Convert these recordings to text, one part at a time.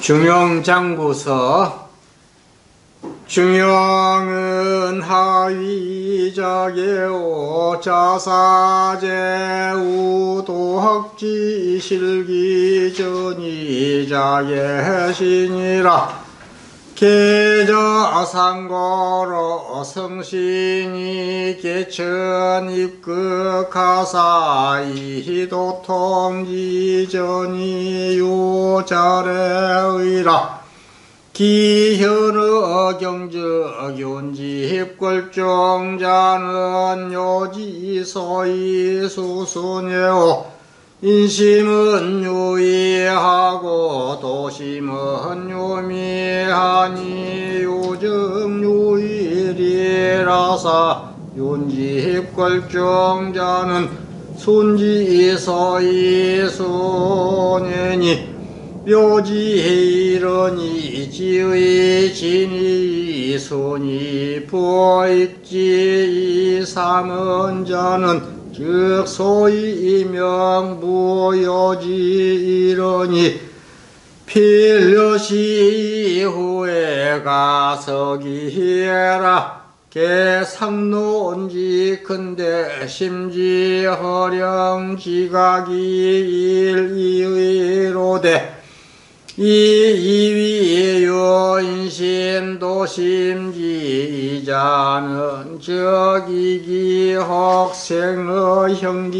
중용장부서. 중용은 하위자계 오자사제 우도학지 실기전이자계 신이라. 계자상거로 성신이 개천 입극하사 이도통지전이 요자례의라. 기현의 경적 윤지입골종자는 요지소이 수순예오. 인심은 유의하고 도심은 유미하니 요정 유일이라사. 윤지입골종자는 순지소이 순예니 묘지이러니 지의 진이 순이 부익지 이삼은자는 즉 소위 명부요지이러니 필려시 후에 가서기해라. 개상론지 근대 심지 허령 지각이 일이의로되 이위요 인심도심지 이자는 적이기 혹생의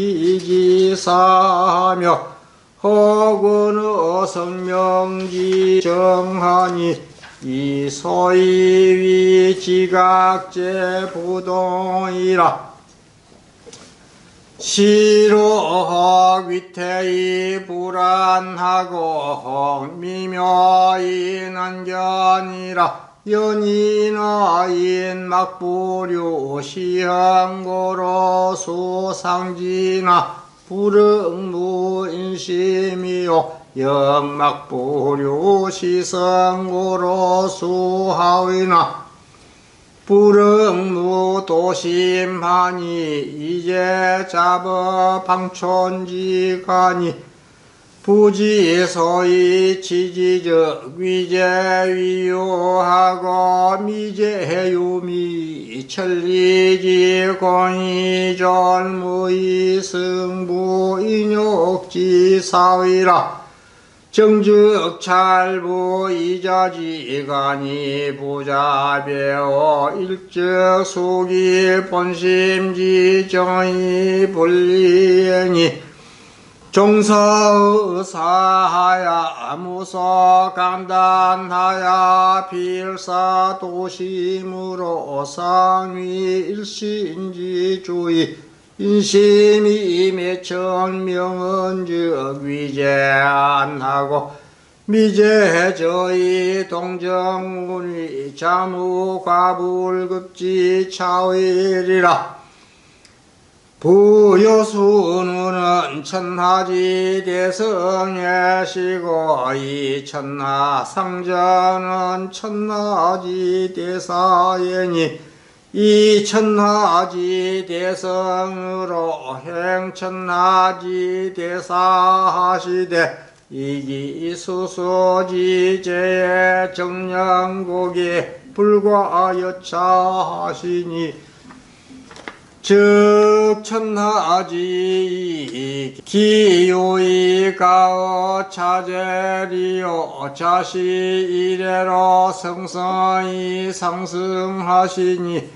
형기지사하며 혹은의 성명지 정하니 이 소위 지각제 부동이라. 시로혹 위태히 불안하고 미묘히 난견이라. 연인어인 막부류 시행고로 수상지나 불응무인심이요 역막부류 시성고로 수하위나 불응무도심하니 이제 잡어 방촌지가니 부지소이 지지적 위제위요하고 미제유미 천리지 공이존무이 승부인욕지 사위라. 정즉찰부 이자지간이 부자배오 일적수기 본심지 정의 불리행이 종사의사하야 무소간단하야 필사도심으로 상위일신지주의 인심이 매천명은즉 위제안하고 미제저의 동정군이 자무과불급지 차위리라. 부여수는 천하지 대성예시고 이 천하상전은 천하지 대사예니 이 천하지 대성으로 행천하지 대사하시되 이기수수지제의 정량국이 불과여차하시니 즉 천하지 기요이가어 차제리요 자시 이래로 성성이 상승하시니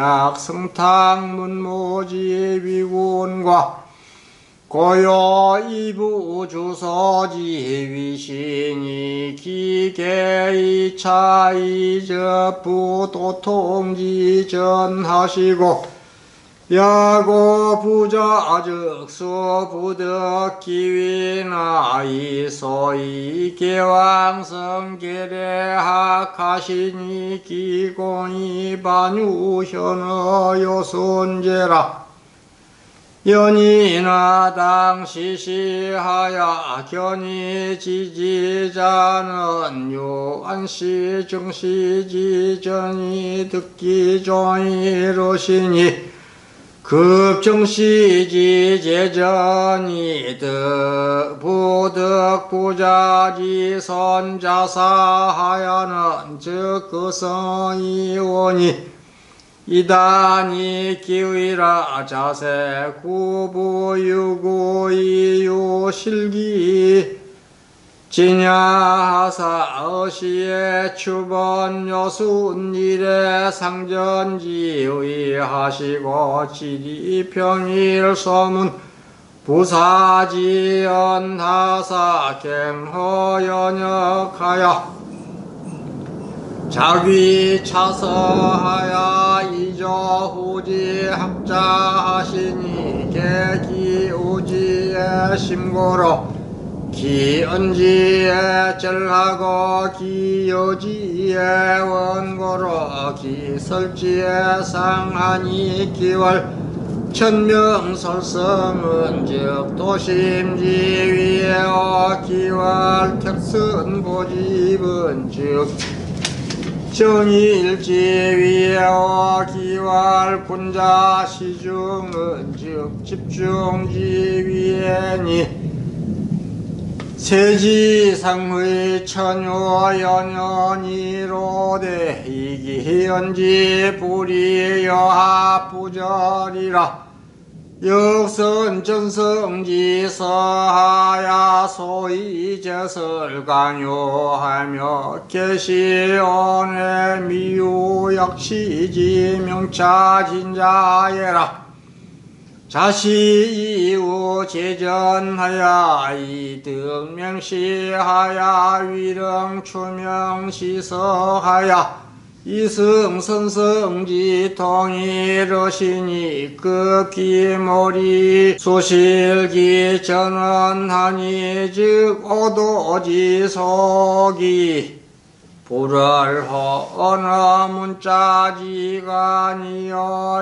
약성탕문모지 위군과 고요 이부 주소지 위신이 기계이 차이접부 도통지 전하시고 야고 부자즉수 부득 기위나 이소이 개왕성 계례학하시니 기공이 반유현어 요순제라. 연이나 당시시하야 견이 지지자는 유안시 정시지전이 듣기 종이로시니 급정시지 제전이 부득 부자지 이선자사하야는 즉 그성이오니 이단이 기위라 자세 구부유구이유 실기 진야하사 어시의 추번 여순일의 상전지의 하시고 지리평일 소문 부사지연 하사 갱허연역하여 자귀 차서하야 이저후지 학자하시니 개기우지의 심고로 기언지에 절하고 기여지에 원고로 기설지에 상하니 기월 천명설성은 즉 도심지위에어 기월 택선고집은 즉 정일지위에어 기월 군자시중은 즉 집중지위에니 세지상의 천효연연이로되 이기현지 불이여합부절이라 역선전성지 서하야 소이제설 강요하며 계시온의 미유역시지 명차진자예라 자시이후 제전하야 이득명시하야 위령추명시서하야 이승선성지 통일어시니 급기몰이 소실기 전원하니 즉 오도지속이 불을허 문자지간이여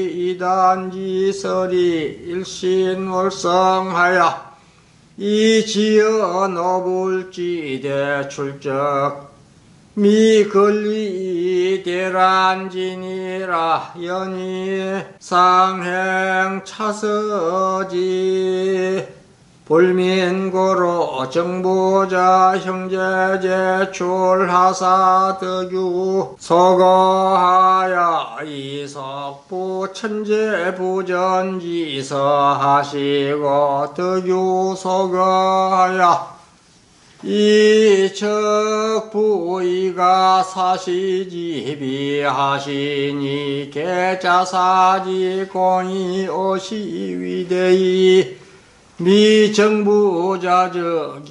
이단지설이 일신월성하야 이지어 노불지대 출적 미걸리 대란진이라 연이 상행 차서지 볼민고로 정부자 형제제 출하사 덕유 서거하야 이석부 천재부전지서 하시고 덕유 서거하야 이척부이가 사시지비 하시니 계자사지 공이 오시위대이 미정부자적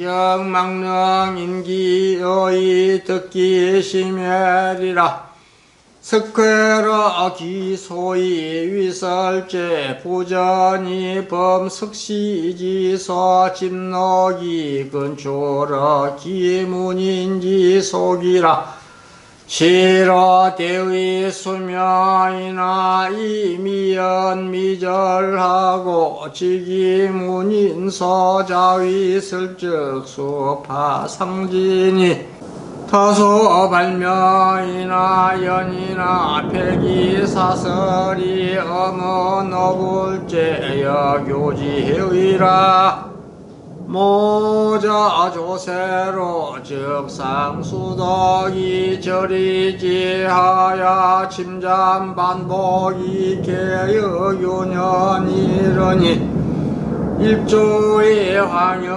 경망령인기의 듣기 심해리라 석회러 기소이 위설제 부전이 범석시지서 집록이 근초러 기문인지 속이라 시러 대의 수명이나 이미연 미절하고 지기문인 서자위 슬적 수파 상진이 타소 발명이나 연이나 폐기사설이 어머너불제 여교지의라 모자 조세로 즉상수덕이 절이지하야 침잠 반복이 개여요년이러니 일조의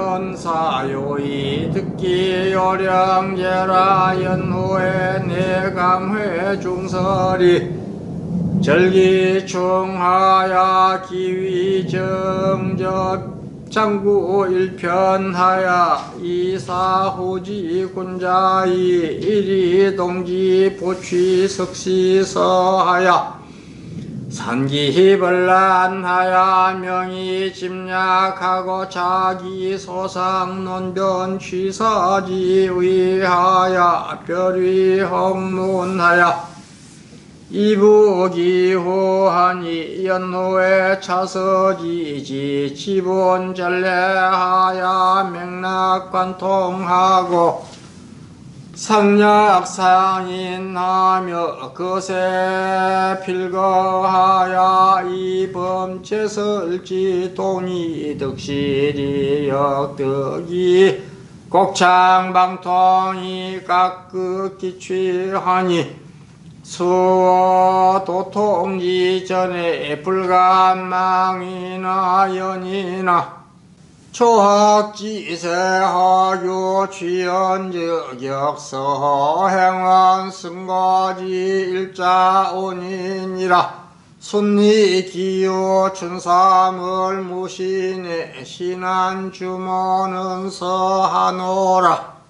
황연사요이 듣기 요령제라 연후에 내감회 중설이 절기충하야 기위정접 장구 일편하야 이사후지 군자이 일이동지 보취석시서하야 산기희벌란하야 명이 짐약하고 자기 소상논변 취사지위하야 별위험문하야 이부기후하니 연후에 차서지지 지본전례하야 맥락관통하고 상약상인하며 거세 필거하야 이범체설지 동이 득실이 역덕이 곡창방통이 깍극기 취하니 수어 도통지 전에 불간망이나 연이나 초학지세하교 취연적역서 행원 승거지 일자온이니라 순리기요 춘삼을 무신의 신안주모는 서하노라